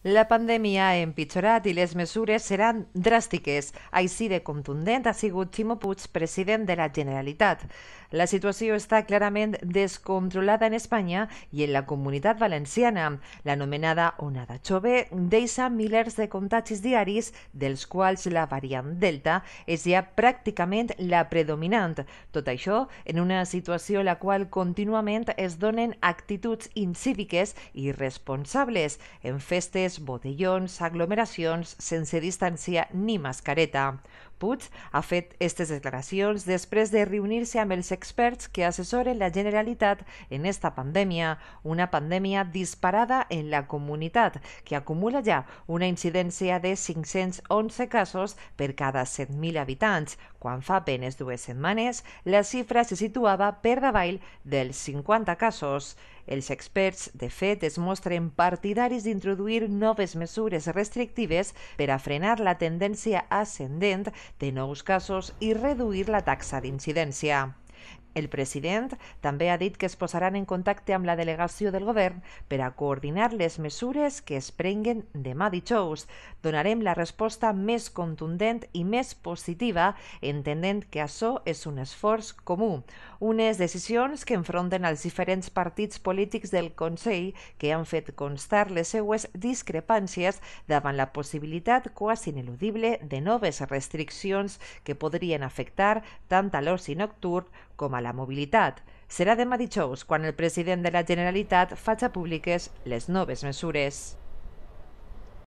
La pandèmia ha empitjorat i les mesures seran dràstiques. Així de contundent ha sigut Ximo Puig, president de la Generalitat. La situació està clarament descontrolada en Espanya i en la Comunitat Valenciana. L'anomenada onada jove deixa milers de contagis diaris, dels quals la variant Delta és ja pràcticament la predominant. Tot això en una situació en la qual contínuament es donen actituds incíviques i irresponsables en festes, botellons, aglomeracions, sense distància ni mascareta. Puig ha fet aquestes declaracions després de reunir-se amb els experts que assessoren la Generalitat en esta pandèmia, una pandèmia disparada en la comunitat, que acumula ja una incidència de 511 casos per cada 100.000 habitants, quan fa apenes 2 setmanes la xifra se situava per davall dels 50 casos. Els experts, de fet, es mostren partidaris d'introduir noves mesures restrictives per a frenar la tendència ascendent de nous casos i reduir la taxa d'incidència. El president també ha dit que es posaran en contacte amb la delegació del govern per a coordinar les mesures que es prenguen demà dijous. Donarem la resposta més contundent i més positiva, entenent que això és un esforç comú. Unes decisions que enfronten els diferents partits polítics del Consell, que han fet constar les seues discrepàncies davant la possibilitat quasi ineludible de noves restriccions que podrien afectar tant a l'oci nocturn com a la mobilitat. Serà demà dijous quan el president de la Generalitat faci públiques les noves mesures.